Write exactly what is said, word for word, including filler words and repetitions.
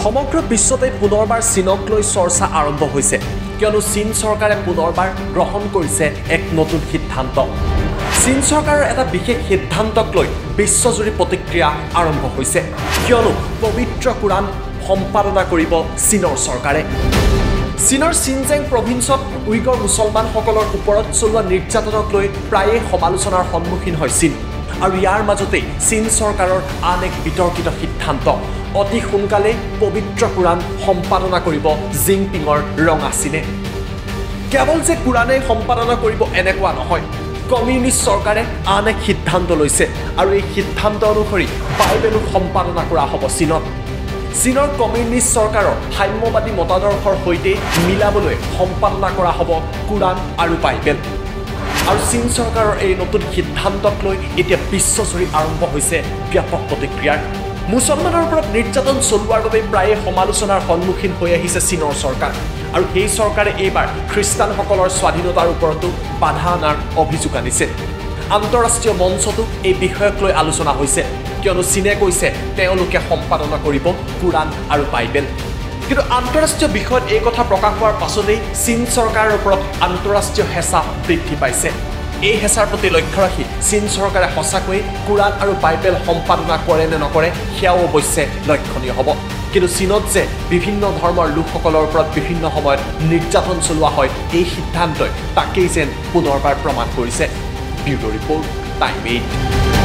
সমগ্ৰ বিশ্বতে পুনৰবাৰ চীনক লৈ চৰ্চা আৰম্ভ হৈছে কিয়নো চীন চৰকাৰে পুনৰবাৰ গ্ৰহণ কৰিছে এক নতুন সিদ্ধান্ত চীন চৰকাৰৰ এটা বিশেষ সিদ্ধান্তক লৈ বিশ্বজুৰি প্ৰতিক্ৰিয়া আৰম্ভ হৈছে কিয়নো পবিত্ৰ কুৰান সম্পাদনা কৰিব চীনৰ চৰকাৰে চীনৰ চিনজেং প্ৰভিন্সত উইগৰ মুছলমানসকলৰ ওপৰত চলোৱা নিৰ্যাতনক লৈ প্ৰায়ে সমালোচনাৰ সন্মুখীন হয় চীন আৰু ইয়াৰ মাজতে চীন চৰকাৰৰ আন এক বিতৰ্কিত সিদ্ধান্ত অতি সোনকালে পবিত্ৰ কুৰান সম্পাদনা কৰিব জিনপিঙৰ ৰঙা চীনে কেৱল যে কুৰানে সম্পাদনা কৰিব এনেকুৱা নহয় কমিউনিষ্ট চৰকাৰে আন এক সিদ্ধান্ত লৈছে আৰু এই সিদ্ধান্ত অনুসৰি বাইবেলো সম্পাদনা কৰা হ'ব চীনত চীনৰ কমিউনিষ্ট চৰকাৰৰ সাম্যবাদী মতাদৰ্শৰ সৈতে মিলাবলৈ সম্পাদনা কৰা হ'ব কুৰান আৰু বাইবেল আৰু চীন চৰকাৰৰ এই নতুন সিদ্ধান্তক লৈ এতিয়া বিশ্বজুৰি আৰম্ভ হৈছে ব্যাপক প্ৰতিক্ৰিয়া মুছলমানৰ ওপৰত নিৰ্যাতন চলোৱাৰ বাবে প্ৰায়ে সমালোচনাৰ সন্মুখীন হৈ আহিছে চীনৰ চৰকাৰ আৰু এই চৰকাৰে এইবাৰ খ্ৰীষ্টানসকলৰ স্বাধীনতাৰ ওপৰতো বাধা অনাৰ অভিযোগ আনিছে আন্তঃৰাষ্ট্ৰীয় মঞ্চতো এই বিষয়ক লৈ আলোচনা হৈছে কিয়নো চীনে কৈছে তেওঁলোকে সম্পাদনা কৰিব কুৰান আৰু বাইবেল কিন্তু আন্তঃৰাষ্ট্ৰীয় বিষয়ত এই কথা প্ৰকাশ হোৱাৰ পাছতেই চীন চৰকাৰৰ ওপৰত আন্তঃৰাষ্ট্ৰীয় হেঁচা বৃদ্ধি পাইছে এই হেঁচাৰ প্ৰতি লক্ষ্য ৰাখি চীন চৰকাৰে সঁচাকৈয়ে কুৰান আৰু বাইবেল সম্পাদনা কৰে নে নকৰে সেয়াও অৱশ্যে লক্ষণীয় হ'ব কিন্তু চীনত যে বিভিন্ন ধৰ্মৰ লোকসকলৰ ওপৰত বিভিন্ন সময়ত নিৰ্যাতন চলোৱা হয় এই সিদ্ধান্তই তাকেই যেন পুনৰবাৰ প্ৰমাণ কৰিছে ব্যুৰ' ৰিপৰ্ট টাইম এইট